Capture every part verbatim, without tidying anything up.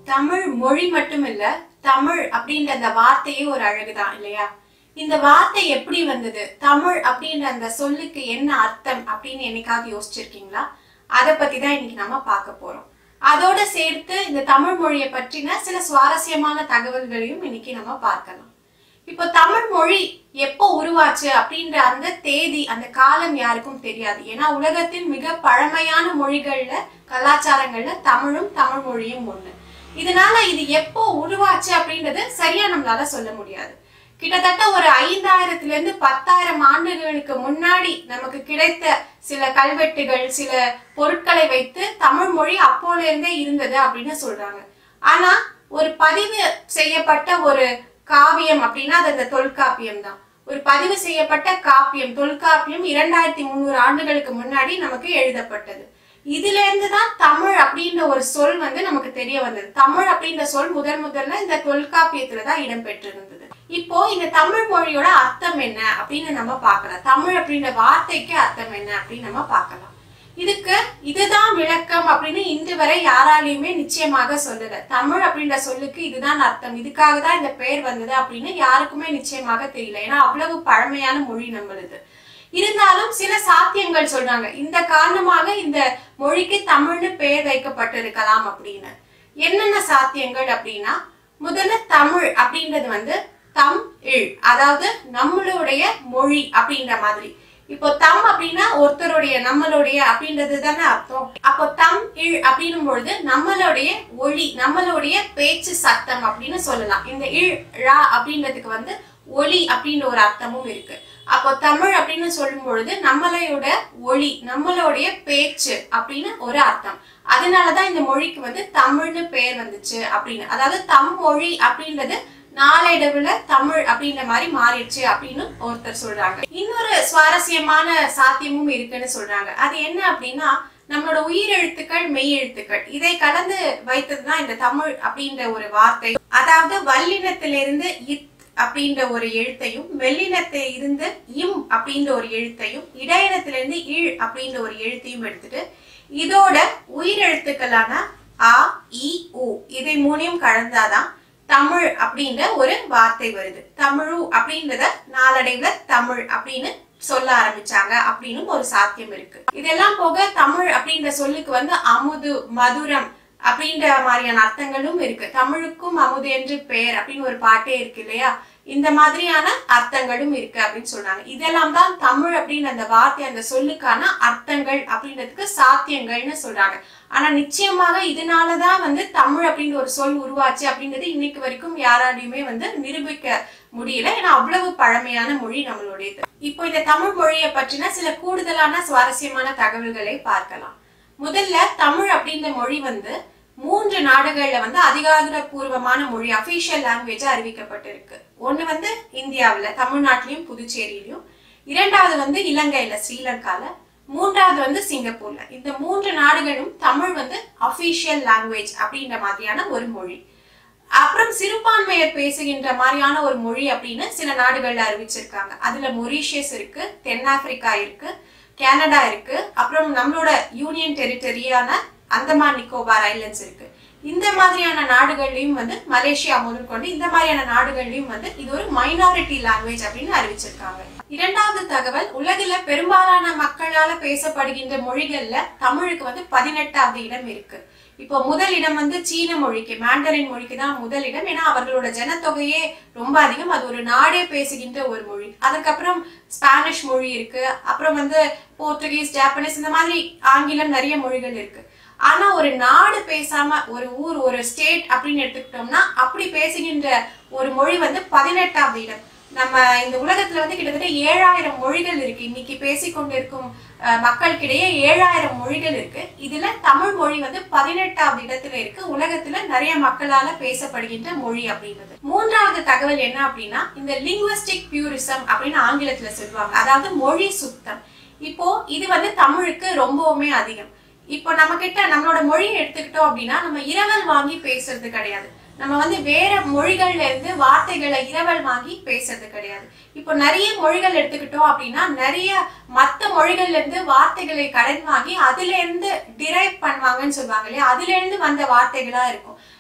தமிழ் மொழி மட்டும் இல்ல, தமிழ் அப்படின்ற அந்த வார்த்தையே ஒரு அழகுதான் இல்லையா? இந்த வார்த்தை எப்படி வந்தது, தமிழ் அப்படின்ற அந்த சொல்லுக்கு என்ன அர்த்தம் அப்படின்னு என்னைக்காவது யோசிச்சிருக்கீங்களா? அதை பத்தி தான் இன்னைக்கு நம்ம பார்க்க போறோம். அதோட சேர்த்து இந்த தமிழ் மொழியை பற்றின சில சுவாரஸ்யமான தகவல்களையும் இன்னைக்கு நம்ம பார்க்கலாம். இப்போ தமிழ் மொழி எப்போ உருவாச்சு அப்படின்ற அந்த தேதி, அந்த காலம் யாருக்கும் தெரியாது. ஏன்னா உலகத்தின் மிக பழமையான மொழிகள்ல, கலாச்சாரங்கள்ல தமிழும் தமிழ் மொழியும் ஒண்ணு. இதனால இது எப்போ உருவாச்சு அப்படின்றது சரியா நம்மளால சொல்ல முடியாது. கிட்டத்தட்ட ஒரு ஐந்தாயிரத்துல இருந்து பத்தாயிரம் ஆண்டுகளுக்கு முன்னாடி நமக்கு கிடைத்த சில கல்வெட்டுகள், சில பொருட்களை வைத்து தமிழ் மொழி அப்போல இருந்தே இருந்தது அப்படின்னு சொல்றாங்க. ஆனா ஒரு பதிவு செய்யப்பட்ட ஒரு காவியம் அப்படின்னா அது அந்த தொல்காப்பியம் தான். ஒரு பதிவு செய்யப்பட்ட காப்பியம் தொல்காப்பியம் இரண்டாயிரத்தி முன்னூறு ஆண்டுகளுக்கு முன்னாடி நமக்கு எழுதப்பட்டது. இதுல இருந்துதான் தமிழ் அப்படின்ற ஒரு சொல் வந்து நமக்கு தெரிய வந்தது. தமிழ் அப்படின்ற சொல் முதல் முதல்ல இந்த தொல்காப்பியத்துலதான் இடம்பெற்றிருந்தது. இப்போ இந்த தமிழ் மொழியோட அர்த்தம் என்ன அப்படின்னு நம்ம பார்க்கலாம். தமிழ் அப்படின்ற வார்த்தைக்கு அர்த்தம் என்ன அப்படின்னு நம்ம பார்க்கலாம். இதுக்கு இதுதான் விளக்கம் அப்படின்னு இன்று வரை யாராலையுமே நிச்சயமாக சொல்லல. தமிழ் அப்படின்ற சொல்லுக்கு இதுதான் அர்த்தம், இதுக்காக தான் இந்த பெயர் வந்தது அப்படின்னு யாருக்குமே நிச்சயமாக தெரியல. ஏன்னா அவ்வளவு பழமையான மொழி நம்மளுது. இருந்தாலும் சில சாத்தியங்கள் சொல்றாங்க, இந்த காரணமாக இந்த மொழிக்கு தமிழ்னு பெயர் வைக்கப்பட்டிருக்கலாம் அப்படின்னு. என்னென்ன சாத்தியங்கள் அப்படின்னா, முதல்ல தமிழ் அப்படின்றது வந்து தம் இழ், அதாவது நம்மளுடைய மொழி அப்படின்ற மாதிரி. இப்போ தம் அப்படின்னா ஒருத்தருடைய, நம்மளுடைய அப்படின்றது தானே அர்த்தம். அப்போ தம் இழ் அப்படின்னும் பொழுது நம்மளுடைய ஒளி, நம்மளுடைய பேச்சு சத்தம் அப்படின்னு சொல்லலாம். இந்த இழ் ரா அப்படின்றதுக்கு வந்து ஒளி அப்படின்ற ஒரு அர்த்தமும் இருக்கு. அப்போ தமிழ் அப்படின்னு சொல்லும் பொழுது நம்மளையோட ஒளி, நம்மளுடைய பேச்சு அப்படின்னு ஒரு அர்த்தம். அதனாலதான் இந்த மொழிக்கு வந்து தமிழ்னு பெயர் வந்துச்சு அப்படின்னு. அதாவது தம் மொழி அப்படின்றது நாளடைவுல தமிழ் அப்படின்ற மாதிரி மாறிடுச்சு அப்படின்னு ஒருத்தர் சொல்றாங்க. இன்னொரு சுவாரஸ்யமான சாத்தியமும் இருக்குன்னு சொல்றாங்க. அது என்ன அப்படின்னா, நம்மளோட உயிர் எழுத்துக்கள், மெய் எழுத்துக்கள் இதை கலந்து வைத்ததுதான் இந்த தமிழ் அப்படின்ற ஒரு வார்த்தை. அதாவது வல்லினத்திலிருந்து இத் அப்படின்ற ஒரு எழுத்தையும், மெல்லினத்தை இருந்து இம் அப்படின்ற ஒரு எழுத்தையும், இடையினத்திலிருந்து இழ் அப்படின்ற ஒரு எழுத்தையும் எடுத்துட்டு இதோட உயிர் எழுத்துக்களான அ இ உ இதை மூணையும் கலந்தாதான் தமிழ் அப்படின்ற ஒரு வார்த்தை வருது. தமிழு அப்படின்றத நாளடைவுல தமிழ் அப்படின்னு சொல்ல ஆரம்பிச்சாங்க அப்படின்னு ஒரு சாத்தியம் இருக்கு. இதெல்லாம் போக தமிழ் அப்படின்ற சொல்லுக்கு வந்து அமுது, மதுரம் அப்படின்ற மாதிரியான அர்த்தங்களும் இருக்கு. தமிழுக்கும் அமுது என்று பெயர் அப்படின்னு ஒரு பாட்டே இருக்கு இல்லையா? இந்த மாதிரியான அர்த்தங்களும் இருக்கு அப்படின்னு சொல்றாங்க. இதெல்லாம் தான் தமிழ் அப்படின்னு அந்த வார்த்தை, அந்த சொல்லுக்கான அர்த்தங்கள் அப்படின்றதுக்கு சாத்தியங்கள்னு சொல்றாங்க. ஆனா நிச்சயமாக இதனாலதான் வந்து தமிழ் அப்படின்ற ஒரு சொல் உருவாச்சு அப்படின்றது இன்னைக்கு வரைக்கும் யாராலையுமே வந்து நிரூபிக்க முடியல. ஏன்னா அவ்வளவு பழமையான மொழி நம்மளுடையது. இப்போ இந்த தமிழ் மொழியை பற்றின சில கூடுதலான சுவாரஸ்யமான தகவல்களை பார்க்கலாம். முதல்ல தமிழ் அப்படின்ற மொழி வந்து மூன்று நாடுகள்ல வந்து அதிகாரப்பூர்வமான மொழி, அபிஷியல் லாங்குவேஜ் அறிவிக்கப்பட்டிருக்கு. ஒண்ணு வந்து இந்தியாவில, தமிழ்நாட்டிலையும் புதுச்சேரியிலையும். இரண்டாவது வந்து இலங்கையில, ஸ்ரீலங்கால. மூன்றாவது வந்து சிங்கப்பூர்ல. இந்த மூன்று நாடுகளும் தமிழ் வந்து அபிஷியல் லாங்குவேஜ் அப்படின்ற மாதிரியான ஒரு மொழி. அப்புறம் சிறுபான்மையர் பேசுகின்ற மாதிரியான ஒரு மொழி அப்படின்னு சில நாடுகள்ல அறிவிச்சிருக்காங்க. அதுல மொரீஷியஸ் இருக்கு, தென்னாப்பிரிக்கா இருக்கு, கனடா இருக்கு, அப்புறம் நம்மளோட யூனியன் டெரிட்டரியான அந்தமான் நிக்கோபார் ஐலண்ட்ஸ் இருக்கு. இந்த மாதிரியான நாடுகள்லயும் வந்து, மலேசியா முதல் கொண்டு இந்த மாதிரியான நாடுகள்லயும் வந்து இது ஒரு மைனாரிட்டி லாங்குவேஜ் அப்படின்னு அறிவிச்சிருக்காங்க. இரண்டாவது தகவல், உலகில பெரும்பாலான மக்களால பேசப்படுகின்ற மொழிகள்ல தமிழுக்கு வந்து பதினெட்டாவது இடம் இருக்கு. இப்போ முதல் இடம் வந்து சீன மொழிக்கு, மாண்டரின் மொழிக்கு தான் முதல் இடம். ஏன்னா அவர்களோட ஜனத்தொகையே ரொம்ப அதிகம், அது ஒரு நாடே பேசுகின்ற ஒரு மொழி. அதுக்கப்புறம் ஸ்பானிஷ் மொழி இருக்கு, அப்புறம் வந்து போர்ச்சுகீஸ், ஜாப்பனீஸ், இந்த மாதிரி ஆங்கிலம், நிறைய மொழிகள் இருக்கு. ஆனா ஒரு நாடு பேசாம ஒரு ஊர், ஒரு ஸ்டேட் அப்படின்னு எடுத்துக்கிட்டோம்னா அப்படி பேசுகின்ற ஒரு மொழி வந்து பதினெட்டாவது இடம். நம்ம இந்த உலகத்துல வந்து கிட்டத்தட்ட ஏழாயிரம் மொழிகள் இருக்கு. இன்னைக்கு பேசிக்கொண்டிருக்கும் மக்களுக்கிடையே ஏழாயிரம் மொழிகள் இருக்கு. இதுல தமிழ் மொழி வந்து பதினெட்டாவது இடத்துல இருக்கு, உலகத்துல நிறைய மக்களால பேசப்படுகின்ற மொழி அப்படின்றது. மூன்றாவது தகவல் என்ன அப்படின்னா, இந்த லிங்குவிஸ்டிக் புரிசம் அப்படின்னு ஆங்கிலத்துல சொல்லுவாங்க, அதாவது மொழி சுத்தம். இப்போ இது வந்து தமிழுக்கு ரொம்பவுமே அதிகம். இப்போ நம்ம கிட்ட நம்மளோட மொழியை எடுத்துக்கிட்டோம் அப்படின்னா நம்ம இரவல் வாங்கி பேசுறது கிடையாது. நம்ம வந்து வேற மொழிகள்ல இருந்து வார்த்தைகளை இரவல் வாங்கி பேசுறது கிடையாது. இப்போ நிறைய மொழிகள் எடுத்துக்கிட்டோம் அப்படின்னா நிறைய மற்ற மொழிகள்ல இருந்து வார்த்தைகளை கடன் வாங்கி அதுல இருந்து டிரைவ் பண்ணுவாங்கன்னு சொல்லுவாங்க இல்லையா, அதுல இருந்து வந்த வார்த்தைகளா இருக்கும்.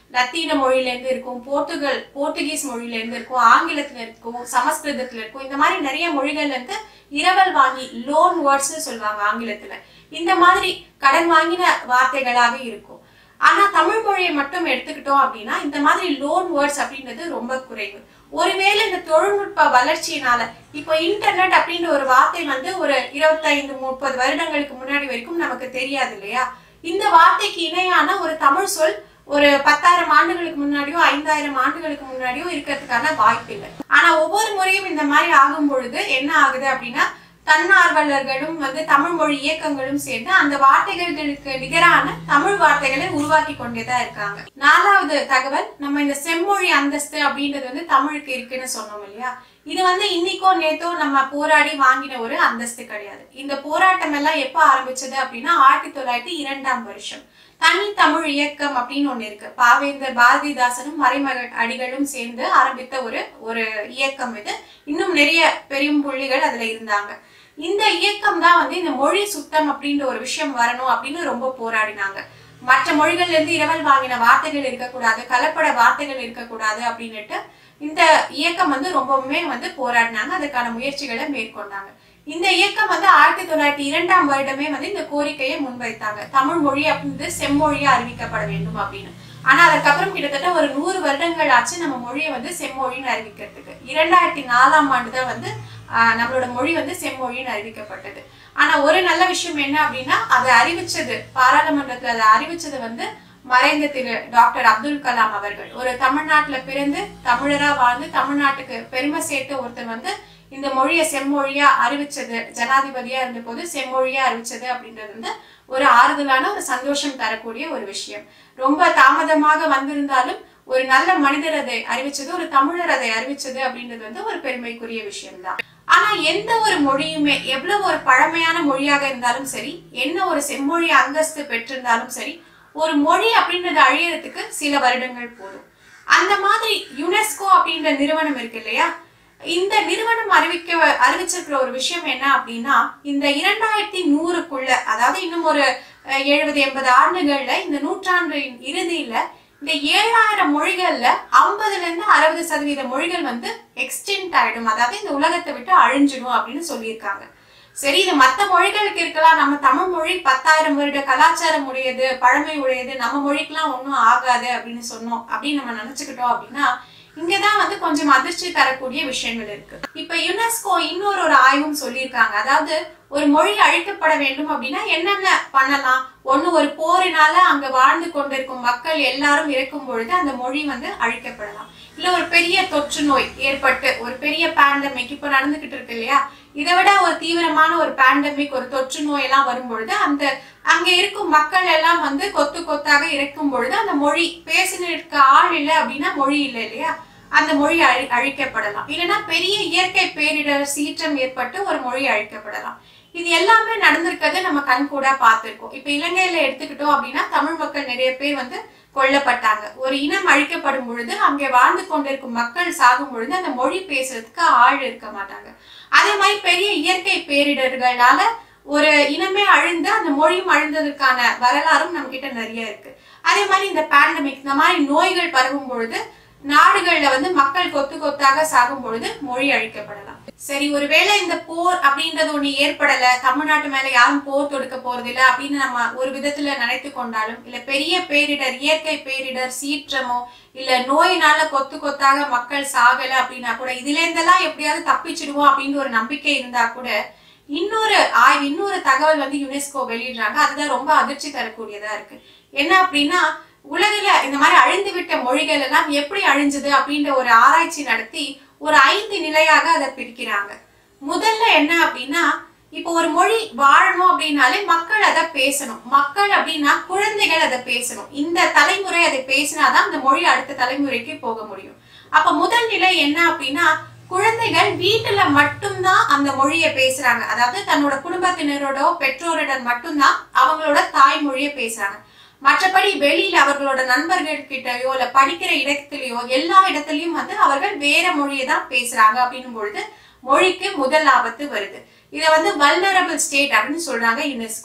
லத்தீன மொழியில இருந்து இருக்கும், போர்த்துகல் போர்த்துகீஸ் மொழியில இருந்து இருக்கும், ஆங்கிலத்துல இருக்கும், சமஸ்கிருதத்துல இருக்கும். இந்த மாதிரி நிறைய மொழிகள்ல இருந்து இரவல் வாங்கி லோன் வேர்ட்ஸ்னு சொல்லுவாங்க ஆங்கிலத்துல. இந்த மாதிரி கடன் வாங்கின வார்த்தைகளாக இருக்கும். ஆனா தமிழ் மொழியை மட்டும் எடுத்துக்கிட்டோம் அப்படின்னா இந்த மாதிரி லோன் வேர்ட்ஸ் அப்படின்றது ரொம்ப குறைவு. ஒருவேளை இந்த தொழில்நுட்ப வளர்ச்சியினால இப்போ இன்டர்நெட் அப்படின்ற ஒரு வார்த்தை வந்து ஒரு இருபத்தைந்து முப்பது வருடங்களுக்கு முன்னாடி வரைக்கும் நமக்கு தெரியாது இல்லையா? இந்த வார்த்தைக்கு இணையான ஒரு தமிழ் சொல் ஒரு பத்தாயிரம் ஆண்டுகளுக்கு முன்னாடியோ ஐந்தாயிரம் ஆண்டுகளுக்கு முன்னாடியோ இருக்கிறதுக்கான வாய்ப்பு இல்லை. ஆனா ஒவ்வொரு முறையும் இந்த மாதிரி ஆகும் பொழுது என்ன ஆகுது அப்படின்னா தன்னார்வலர்களும் வந்து தமிழ் மொழி இயக்கங்களும் சேர்ந்து அந்த வார்த்தைகளுக்கு நிகரான தமிழ் வார்த்தைகளை உருவாக்கி கொண்டேதான் இருக்காங்க. நாலாவது தகவல், நம்ம இந்த செம்மொழி அந்தஸ்து அப்படின்றது வந்து தமிழுக்கு இருக்குன்னு சொன்னோம் இல்லையா? இது வந்து இன்னைக்கோ நேத்தோ நம்ம போராடி வாங்கின ஒரு அந்தஸ்து கிடையாது. இந்த போராட்டம் எல்லாம் எப்ப ஆரம்பிச்சது அப்படின்னா ஆயிரத்தி தொள்ளாயிரத்தி இரண்டாம் வருஷம் தனி தமிழ் இயக்கம் அப்படின்னு ஒண்ணு இருக்கு. பாவேந்தர் பாரதிதாசனும் மறைமக அடிகளும் சேர்ந்து ஆரம்பித்த ஒரு ஒரு இயக்கம் இது. இன்னும் நிறைய பெரும் புள்ளிகள் அதுல இருந்தாங்க. இந்த இயக்கம் தான் வந்து இந்த மொழி சுத்தம் அப்படின்ற ஒரு விஷயம் வரணும் அப்படின்னு ரொம்ப போராடினாங்க. மற்ற மொழிகள்ல இருந்து இரவல் வாங்கின வார்த்தைகள் இருக்கக்கூடாது, கலப்பட வார்த்தைகள் இருக்கக்கூடாது அப்படின்னுட்டு இந்த இயக்கம் வந்து ரொம்பவுமே வந்து போராடினாங்க. அதுக்கான முயற்சிகளை மேற்கொண்டாங்க. இந்த இயக்கம் வந்து ஆயிரத்தி தொள்ளாயிரத்தி இரண்டாம் வருடமே வந்து இந்த கோரிக்கையை முன்வைத்தாங்க. தமிழ் மொழி அப்படின்றது செம்மொழியா அறிவிக்கப்பட வேண்டும் அப்படின்னு. ஆனா அதுக்கப்புறம் கிட்டத்தட்ட ஒரு நூறு வருடங்கள் ஆச்சு நம்ம மொழியை வந்து செம்மொழின்னு அறிவிக்கிறதுக்கு. இரண்டாயிரத்தி நாலாம் ஆண்டுதான் வந்து ஆஹ் நம்மளோட மொழி வந்து செம்மொழின்னு அறிவிக்கப்பட்டது. ஆனா ஒரு நல்ல விஷயம் என்ன அப்படின்னா அதை அறிவிச்சது பாராளுமன்றத்துல அதை அறிவிச்சது வந்து மறைந்த திரு டாக்டர் அப்துல் கலாம் அவர்கள். ஒரு தமிழ்நாட்டுல பிறந்து தமிழரா வாழ்ந்து தமிழ்நாட்டுக்கு பெருமை சேர்த்த ஒருத்தர் வந்து இந்த மொழியை செம்மொழியா அறிவிச்சது, ஜனாதிபதியா இருந்த போது செம்மொழியா அறிவிச்சது அப்படின்றது வந்து ஒரு ஆறுதலான ஒரு சந்தோஷம் தரக்கூடிய ஒரு விஷயம். ரொம்ப தாமதமாக வந்திருந்தாலும் ஒரு நல்ல மனிதர் அதை அறிவிச்சது, ஒரு தமிழர் அதை அறிவிச்சது அப்படின்றது வந்து ஒரு பெருமைக்குரிய விஷயம்தான். ஆனா எந்த ஒரு மொழியுமே எவ்வளவு ஒரு பழமையான மொழியாக இருந்தாலும் சரி, என்ன ஒரு செம்மொழி அந்தஸ்து பெற்றிருந்தாலும் சரி, ஒரு மொழி அப்படின்றது அழியறதுக்கு சில வருடங்கள் போதும். அந்த மாதிரி யுனெஸ்கோ அப்படின்ற நிறுவனம் இருக்கு இல்லையா? இந்த நிறுவனம் அறிவிக்க அறிவிச்சிருக்கிற ஒரு விஷயம் என்ன அப்படின்னா இந்த இரண்டாயிரத்தி நூறுக்குள்ள, அதாவது இன்னும் ஒரு எழுபது எண்பது ஆண்டுகள்ல இந்த நூற்றாண்டின் இறுதியில இந்த ஏழாயிரம் மொழிகள்ல ஐம்பதுல இருந்து அறுபது சதவீத மொழிகள் வந்து எக்ஸ்டென்ட் ஆயிடும், அதாவது இந்த உலகத்தை விட்டு அழிஞ்சிடும் அப்படின்னு சொல்லியிருக்காங்க. சரி, இது மற்ற மொழிகளுக்கு இருக்கலாம். நம்ம தமிழ் மொழி பத்தாயிரம் வருட கலாச்சாரம் உடையது, பழமை உடையது, நம்ம மொழிக்கெல்லாம் ஒன்றும் ஆகாது அப்படின்னு சொன்னோம் அப்படின்னு நம்ம நினைச்சுக்கிட்டோம் அப்படின்னா இங்கதான் வந்து கொஞ்சம் அதிர்ச்சி தரக்கூடிய விஷயங்கள் இருக்கு. இப்ப யுனெஸ்கோ இன்னொரு ஒரு ஆய்வும் சொல்லியிருக்காங்க. அதாவது ஒரு மொழி அழிக்கப்பட வேண்டும் அப்படின்னா என்னென்ன பண்ணலாம்? ஒண்ணு, ஒரு போரினால அங்க வாழ்ந்து கொண்டிருக்கும் மக்கள் எல்லாரும் இறக்கும் பொழுது அந்த மொழி வந்து அழிக்கப்படலாம். இல்ல ஒரு பெரிய தொற்று நோய் ஏற்பட்டு ஒரு பெரிய பேண்டமிக் இப்ப நடந்துகிட்டு இருக்கு இல்லையா? இதை விட ஒரு தீவிரமான ஒரு பேண்டமிக், ஒரு தொற்று நோய் எல்லாம் வரும் பொழுது அந்த அங்க இருக்கும் மக்கள் எல்லாம் வந்து கொத்து கொத்தாக இறக்கும் பொழுது அந்த மொழி பேசினிருக்க ஆள் இல்லை அப்படின்னா மொழி இல்லை இல்லையா? அந்த மொழி அழி அழிக்கப்படலாம். இல்லைன்னா பெரிய இயற்கை பேரிடர் சீற்றம் ஏற்பட்டு ஒரு மொழி அழிக்கப்படலாம். இது எல்லாமே நடந்திருக்கிறது நம்ம கண் கூட பார்த்திருக்கோம். இப்ப இலங்கையில எடுத்துக்கிட்டோம் அப்படின்னா தமிழ் மக்கள் நிறைய பேர் வந்து கொல்லப்பட்டாங்க. ஒரு இனம் அழிக்கப்படும் பொழுது அங்கே வாழ்ந்து கொண்டிருக்கும் மக்கள் சாகும் பொழுது அந்த மொழி பேசுறதுக்கு ஆள் இருக்க மாட்டாங்க. அதே மாதிரி பெரிய இயற்கை பேரிடர்களால ஒரு இனமே அழிந்து அந்த மொழியும் அழிந்ததற்கான வரலாறும் நம்ம கிட்ட நிறைய இருக்கு. அதே மாதிரி இந்த பேண்டமிக், இந்த மாதிரி நோய்கள் பரவும் பொழுது நாடுகள்ல வந்து மக்கள் கொத்து கொத்தாக சாகும் பொழுது மொழி அழிக்கப்படலாம். சரி, ஒருவேளை இந்த போர் அப்படின்றது ஒண்ணு ஏற்படல, தமிழ்நாட்டு மேல யாரும் போர் தொடுக்க போறது இல்லை அப்படின்னு நம்ம ஒரு விதத்துல நினைத்து கொண்டாலும், இல்ல பெரிய பேரிடர், இயற்கை பேரிடர், சீற்றமோ இல்ல நோயினால கொத்து கொத்தாக மக்கள் சாகல அப்படின்னா கூட இதுல இருந்தெல்லாம் எப்படியாவது தப்பிச்சிடுவோம் அப்படின்னு ஒரு நம்பிக்கை இருந்தா கூட இன்னொரு ஆய்வு, இன்னொரு தகவல் வந்து யுனெஸ்கோ வெளியிடுறாங்க. அதுதான் ரொம்ப அதிர்ச்சி தரக்கூடியதா இருக்கு. என்ன அப்படின்னா உலகில இந்த மாதிரி அழிந்து விட்ட மொழிகள் எல்லாம் எப்படி அழிஞ்சது அப்படின்ற ஒரு ஆராய்ச்சி நடத்தி ஒரு ஐந்து நிலையாக அதை பிரிக்கிறாங்க. முதல்ல என்ன அப்படின்னா, இப்போ ஒரு மொழி வாழணும் அப்படின்னாலே மக்கள் அதை பேசணும். மக்கள் அப்படின்னா குழந்தைகள் அதை பேசணும். இந்த தலைமுறை அதை பேசினாதான் அந்த மொழி அடுத்த தலைமுறைக்கு போக முடியும். அப்ப முதல் நிலை என்ன அப்படின்னா, குழந்தைகள் வீட்டுல மட்டும்தான் அந்த மொழியை பேசுறாங்க. அதாவது தன்னோட குடும்பத்தினரோட பெற்றோரிடம் மட்டும்தான் அவங்களோட தாய்மொழியை பேசுறாங்க. மற்றபடி வெளியில அவர்களோட நண்பர்கள் கிட்டயோ இல்ல படிக்கிற இடத்திலேயோ எல்லா இடத்துலயும் வந்து அவர்கள் வேற மொழியை தான் பேசுறாங்க அப்படின்னும் பொழுது மொழிக்கு முதல் ஆபத்து வருது. இதை வந்து வல்னரபிள் ஸ்டேட் அப்படின்னு சொல்றாங்க யுனெஸ்கோ.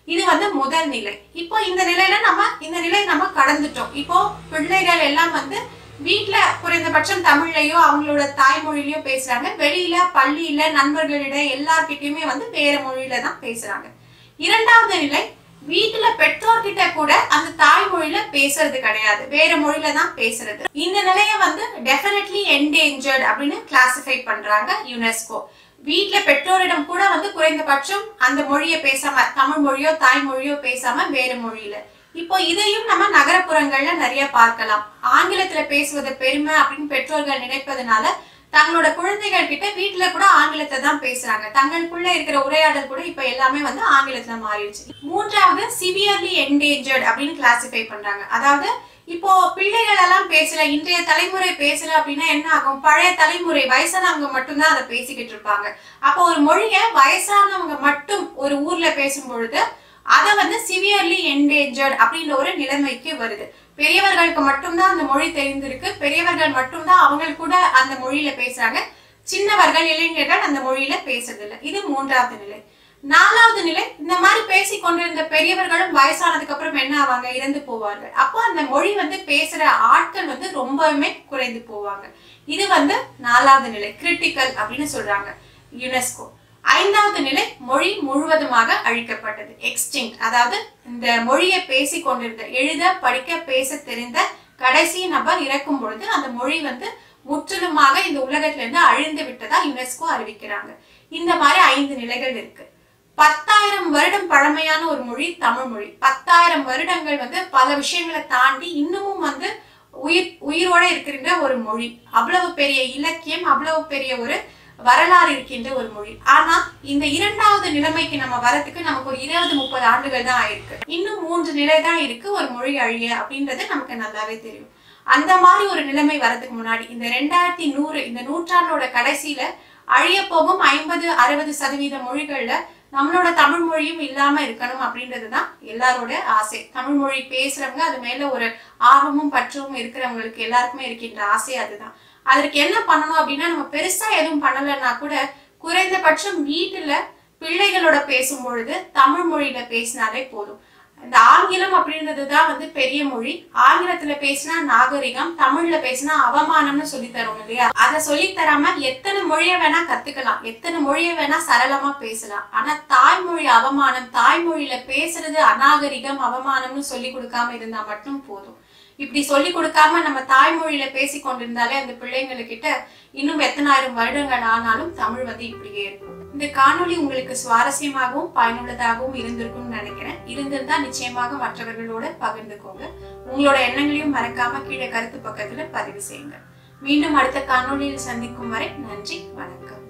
இது வந்து முதல் நிலை. இப்போ இந்த நிலையில நம்ம இந்த நிலை நம்ம கடந்துட்டோம். இப்போ பிள்ளைகள் எல்லாம் வந்து வீட்டுல குறைந்தபட்சம் தமிழ்லயோ அவங்களோட தாய்மொழியிலயோ பேசுறாங்க. வெளியில பள்ளியில நண்பர்களிடம் எல்லார்கிட்டயுமே வந்து வேற மொழியில தான் பேசுறாங்க. இரண்டாவது நிலை, வீட்டுல பெற்றோர்கிட்ட கூட அந்த தாய்மொழியில பேசுறது கிடையாது, வேற மொழியில தான் பேசுறது. இந்த நிலைய வந்து டெஃபினெட்லி என்டேஞ்சர்ட் அப்படின்னு கிளாசிஃபை பண்றாங்க யுனெஸ்கோ. வீட்டுல பெற்றோரிடம் கூட வந்து குறைந்தபட்சம் அந்த மொழியை பேசாம, தமிழ் மொழியோ தாய்மொழியோ பேசாம வேற மொழியில. இப்போ இதையும் நம்ம நகரப்புறங்கள்ல நிறைய பார்க்கலாம். ஆங்கிலத்துல பேசுவது பெருமை அப்படின்னு பெற்றோர்கள் நினைப்பதனால தங்களோட குழந்தைகள் கிட்ட வீட்டுல கூட ஆங்கிலத்தை தான் பேசுறாங்க. தங்களுக்குள்ள இருக்கிற உரையாடல் கூட இப்ப எல்லாமே வந்து ஆங்கிலத்துல மாறிடுச்சு. மூன்றாவது, சிவியர்லி என்டேஞ்சர்ட் அப்படின்னு கிளாசிஃபை பண்றாங்க. அதாவது இப்போ பிள்ளைகள் எல்லாம் பேசல, இன்றைய தலைமுறை பேசல அப்படின்னா என்ன ஆகும்? பழைய தலைமுறை வயசானவங்க மட்டும்தான் அதை பேசிக்கிட்டு இருப்பாங்க. அப்போ ஒரு மொழிய வயசானவங்க மட்டும் ஒரு ஊர்ல பேசும் பொழுது அதை வந்து சிவியர்லி என்டேஞ்சர்ட் அப்படின்ற ஒரு நிலைமைக்கு வருது. பெரியவர்களுக்கு மட்டும்தான் அந்த மொழி தெரிந்திருக்கு, பெரியவர்கள் மட்டும்தான் அவங்க கூட அந்த மொழியில பேசுறாங்க, சின்னவர்கள் இளைஞர்கள் அந்த மொழியில பேசுறதில்லை. இது மூன்றாவது நிலை. நாலாவது நிலை, இந்த மாதிரி பேசி கொண்டிருந்த பெரியவர்களும் வயசானதுக்கு அப்புறம் என்ன ஆவாங்க? இறந்து போவார்கள். அப்போ அந்த மொழி வந்து பேசுற ஆட்கள் வந்து ரொம்பவுமே குறைந்து போவாங்க. இது வந்து நாலாவது நிலை, கிரிட்டிக்கல் அப்படின்னு சொல்றாங்க யுனெஸ்கோ. ஐந்தாவது நிலை, மொழி முழுவதுமாக அழிக்கப்பட்டது, எக்ஸ்டிங்க்ட். அதாவது இந்த மொழியை பேசி கொண்டிருந்த, எழுத படிக்க பேச தெரிந்த கடைசி நபர் இறக்கும் பொழுது அந்த மொழி வந்து முற்றிலுமாக இந்த உலகத்துல இருந்து அழிந்து விட்டதா யுனெஸ்கோ அறிவிக்கிறாங்க. இந்த மாதிரி ஐந்து நிலைகள் இருக்கு. பத்தாயிரம் வருடம் பழமையான ஒரு மொழி தமிழ் மொழி. பத்தாயிரம் வருடங்கள் வந்து பல விஷயங்களை தாண்டி இன்னமும் வந்து உயிர் உயிரோட இருக்கின்ற ஒரு மொழி. அவ்வளவு பெரிய இலக்கியம், அவ்வளவு பெரிய ஒரு வரலாறு இருக்கின்ற ஒரு மொழி. ஆனா இந்த இரண்டாவது நிலைமைக்கு நம்ம வரதுக்கு நமக்கு ஒரு இருபது முப்பது ஆண்டுகள் தான் ஆயிருக்கு. இன்னும் மூன்று நிலை தான் இருக்கு ஒரு மொழி அழிய அப்படின்றது நமக்கு நல்லாவே தெரியும். அந்த மாதிரி ஒரு நிலைமை வரதுக்கு முன்னாடி இந்த ரெண்டாயிரத்தி நூறு இந்த நூற்றாண்டோட கடைசியில அழிய போகும் ஐம்பது அறுபது சதவீத மொழிகள்ல நம்மளோட தமிழ் மொழியும் இல்லாம இருக்கணும் அப்படின்றதுதான் எல்லாரோட ஆசை. தமிழ் மொழி பேசுறவங்க அது மேல ஒரு ஆர்வமும் பற்றவும் இருக்கிறவங்களுக்கு எல்லாருக்குமே இருக்கின்ற ஆசை அதுதான். அதற்கு என்ன பண்ணணும் அப்படின்னா, நம்ம பெருசா எதுவும் பண்ணலைன்னா கூட குறைந்தபட்சம் வீட்டுல பிள்ளைகளோட பேசும் பொழுது தமிழ் மொழியில பேசினாலே போதும். இந்த ஆங்கிலம் அப்படின்றதுதான் வந்து பெரிய மொழி. ஆங்கிலத்துல பேசினா நாகரிகம், தமிழ்ல பேசினா அவமானம்னு சொல்லி தரோம் இல்லையா? அதை சொல்லி தராம எத்தனை மொழியை வேணா கத்துக்கலாம், எத்தனை மொழியை வேணா சரளமா பேசலாம். ஆனா தாய்மொழி அவமானம், தாய்மொழியில பேசுறது அநாகரிகம், அவமானம்னு சொல்லி கொடுக்காம இருந்தா மட்டும் போதும். இப்படி சொல்லி கொடுக்காம நம்ம தாய்மொழியில பேசி கொண்டிருந்தாலே அந்த பிள்ளைங்களுக்கிட்ட இன்னும் எத்தனாயிரம் வருடங்கள் ஆனாலும் தமிழ் வந்து இப்படியே இருக்கும். இந்த காணொளி உங்களுக்கு சுவாரஸ்யமாகவும் பயனுள்ளதாகவும் இருந்திருக்கும்னு நினைக்கிறேன். இருந்திருந்தா நிச்சயமாக மற்றவர்களோட பகிர்ந்துக்கோங்க. உங்களோட எண்ணங்களையும் மறக்காம கீழே கருத்து பக்கத்துல பதிவு செய்யுங்க. மீண்டும் அடுத்த காணொளியில் சந்திக்கும் வரை நன்றி, வணக்கம்.